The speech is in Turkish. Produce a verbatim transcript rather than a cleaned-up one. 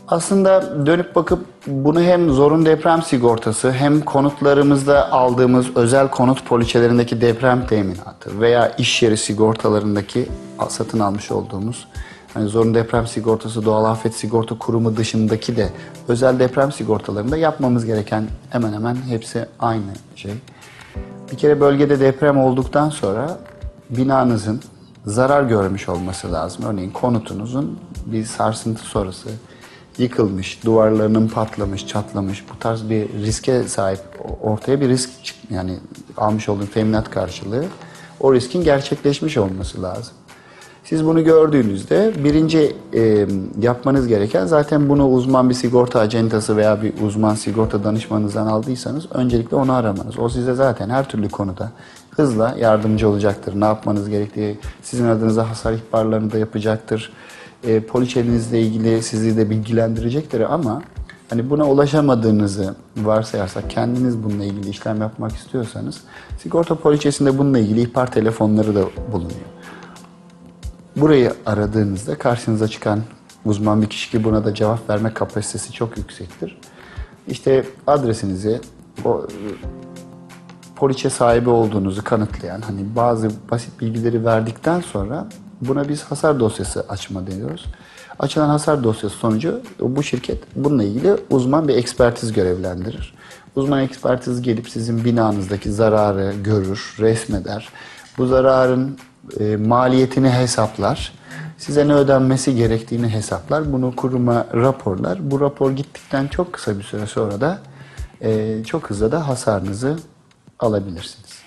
Aslında dönüp bakıp bunu hem zorunlu deprem sigortası hem konutlarımızda aldığımız özel konut poliçelerindeki deprem teminatı veya iş yeri sigortalarındaki satın almış olduğumuz hani zorunlu deprem sigortası, doğal afet sigorta kurumu dışındaki de özel deprem sigortalarında yapmamız gereken hemen hemen hepsi aynı şey. Bir kere bölgede deprem olduktan sonra binanızın zarar görmüş olması lazım. Örneğin konutunuzun bir sarsıntı sonrası yıkılmış, duvarlarının patlamış, çatlamış, bu tarz bir riske sahip, ortaya bir risk yani almış olduğun teminat karşılığı o riskin gerçekleşmiş olması lazım. Siz bunu gördüğünüzde birinci e, yapmanız gereken zaten bunu uzman bir sigorta acentası veya bir uzman sigorta danışmanınızdan aldıysanız öncelikle onu aramanız. O size zaten her türlü konuda hızla yardımcı olacaktır. Ne yapmanız gerektiği, sizin adınıza hasar ihbarlarını da yapacaktır. E, poliçenizle ilgili sizi de bilgilendirecektir ama hani buna ulaşamadığınızı varsayarsak kendiniz bununla ilgili işlem yapmak istiyorsanız sigorta poliçesinde bununla ilgili ihbar telefonları da bulunuyor. Burayı aradığınızda karşınıza çıkan uzman bir kişi ki buna da cevap verme kapasitesi çok yüksektir. İşte adresinizi, o poliçe sahibi olduğunuzu kanıtlayan hani bazı basit bilgileri verdikten sonra buna biz hasar dosyası açma diyoruz. Açılan hasar dosyası sonucu bu şirket bununla ilgili uzman bir ekspertiz görevlendirir. Uzman ekspertiz gelip sizin binanızdaki zararı görür, resmeder. Bu zararın e, maliyetini hesaplar. Size ne ödenmesi gerektiğini hesaplar. Bunu kuruma raporlar. Bu rapor gittikten çok kısa bir süre sonra da e, çok hızlı da hasarınızı alabilirsiniz.